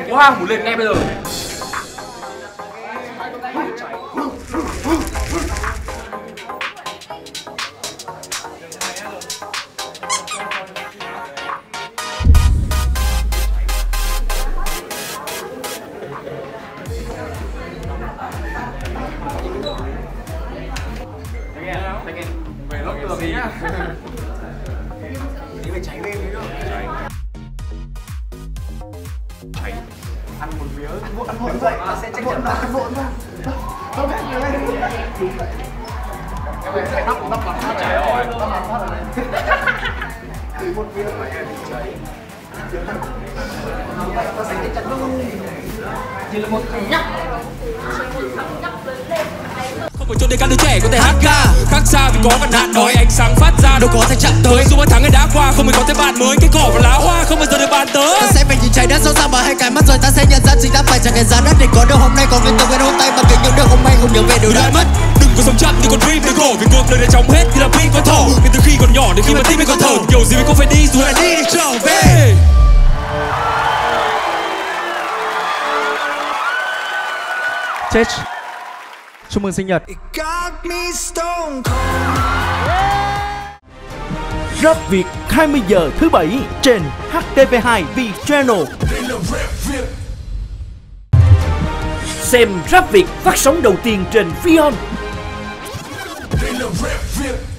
quá, muốn lên ngay bây giờ. Về lót tường tí nhá. Tí phải cháy lên đấy đâu. Cháy. Ăn một miếng, ăn vội dậy, sẽ chắc chắn là ăn vội ra. Không biết người này. Em phải nắp làm phát cháy rồi. Nắp làm phát rồi. Một miếng mà em bị cháy. Ta sẽ chắc chắn luôn. Chỉ là một thằng nhắc. Không phải cho để các đứa trẻ có thể hát ca khác xa vì có ngăn hạn nói ánh sáng phát ra đâu có thể chạm tới dù 3 tháng ngày đã qua không mình có thêm bạn mới cái cỏ và lá hoa không bao giờ được bàn tới. Ta sẽ phải nhìn trái đất sâu xa mà hai cái mắt rồi ta sẽ nhận ra chính ta phải chẳng hề giá đất để có được hôm nay còn với từng ngày hôm nay mà kính những điều không may không nhớ về điều đã mất. Đừng có sống chậm như con dream đừng khổ vì cuộc đời đã chóng hết thì là pin con thỏ vì từ khi còn nhỏ đến khi mà tim mình còn thở kiểu gì mình cũng phải đi dù là đi để trở về. Chết. Chúc mừng sinh nhật. Rap Việt 20 giờ thứ Bảy trên HTV2 V-Channel. Xem Rap Việt phát sóng đầu tiên trên Vion.